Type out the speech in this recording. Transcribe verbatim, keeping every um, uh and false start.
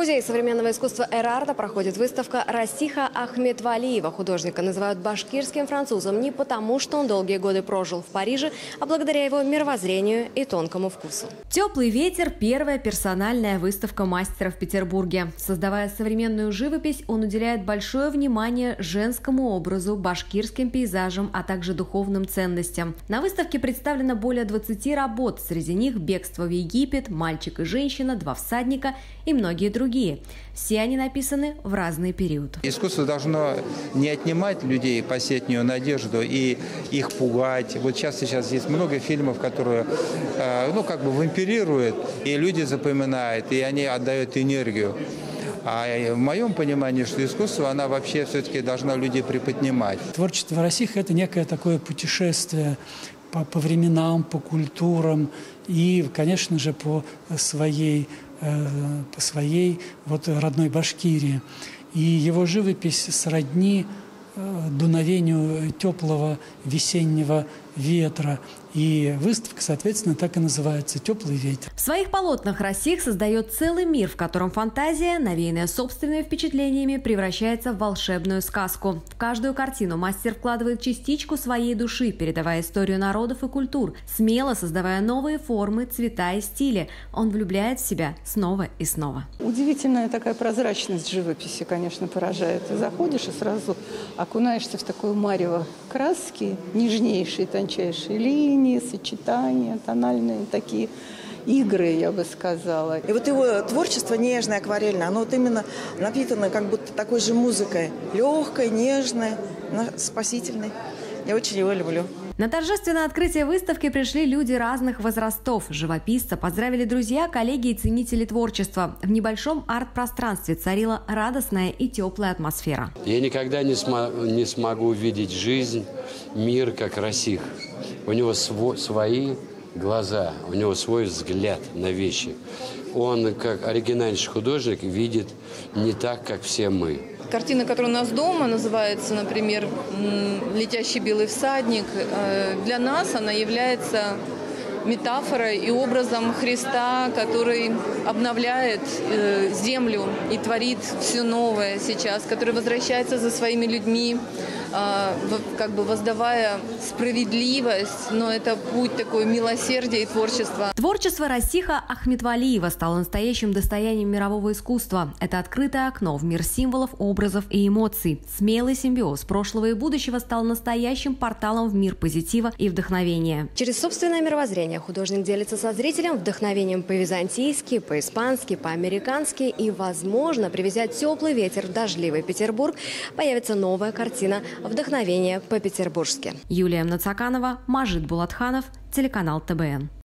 Музее современного искусства Эр-Арта проходит выставка Расиха Ахметвалиева. Художника называют башкирским французом не потому, что он долгие годы прожил в Париже, а благодаря его мировоззрению и тонкому вкусу. «Теплый ветер» – первая персональная выставка мастера в Петербурге. Создавая современную живопись, он уделяет большое внимание женскому образу, башкирским пейзажам, а также духовным ценностям. На выставке представлено более двадцати работ. Среди них «Бегство в Египет», «Мальчик и женщина», «Два всадника» и многие другие. Все они написаны в разный период. Искусство должно не отнимать людей последнюю надежду и их пугать. Вот сейчас сейчас есть много фильмов, которые ну, как бы вампирируют, и люди запоминают, и они отдают энергию. А в моем понимании, что искусство, она вообще все-таки должна людей приподнимать. Творчество Расиха – это некое такое путешествие по, по временам, по культурам и, конечно же, по своей, э, по своей вот, родной Башкирии. И его живопись сродни э, дуновению теплого весеннего ветра. И выставка, соответственно, так и называется «Теплый ветер». В своих полотнах Расих создает целый мир, в котором фантазия, навеянная собственными впечатлениями, превращается в волшебную сказку. В каждую картину мастер вкладывает частичку своей души, передавая историю народов и культур, смело создавая новые формы, цвета и стили. Он влюбляет в себя снова и снова. Удивительная такая прозрачность живописи, конечно, поражает. Ты заходишь и сразу окунаешься в такое марево краски, нежнейшие, тончайшие линии, сочетания, тональные такие игры, я бы сказала. И вот его творчество нежное, акварельное, оно вот именно напитано как будто такой же музыкой. Легкой, нежной, спасительной. Я очень его люблю. На торжественное открытие выставки пришли люди разных возрастов. Живописца поздравили друзья, коллеги и ценители творчества. В небольшом арт-пространстве царила радостная и теплая атмосфера. Я никогда не, см- не смогу увидеть жизнь, мир, как Расих. У него сво- свои глаза, у него свой взгляд на вещи. Он, как оригинальный художник, видит не так, как все мы. Картина, которая у нас дома, называется, например, «Летящий белый всадник». Для нас она является метафорой и образом Христа, который обновляет землю и творит все новое сейчас, который возвращается за своими людьми, как бы воздавая справедливость, но это путь такой милосердия и творчества. Творчество Расиха Ахметвалиева стало настоящим достоянием мирового искусства. Это открытое окно в мир символов, образов и эмоций. Смелый симбиоз прошлого и будущего стал настоящим порталом в мир позитива и вдохновения. Через собственное мировоззрение художник делится со зрителем вдохновением по-византийски, по-испански, по-американски и, возможно, привезя теплый ветер в дождливый Петербург, появится новая картина «Вдохновение по-петербургски». Юлия Мнацаканова, Мажит Булатханов, телеканал Тэ Бэ Эн.